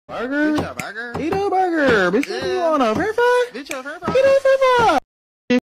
Burger? Bitch, a burger? Eat a burger. Bitch, Yeah. you want a french fry? Bitch, a french Eat a french fry.